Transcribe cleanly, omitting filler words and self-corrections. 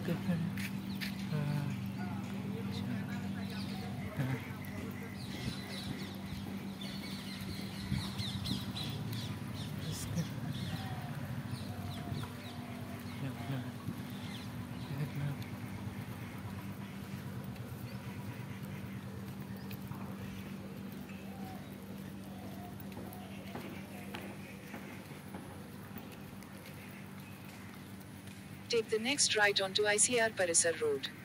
Take the next right onto ICR Parisar Road.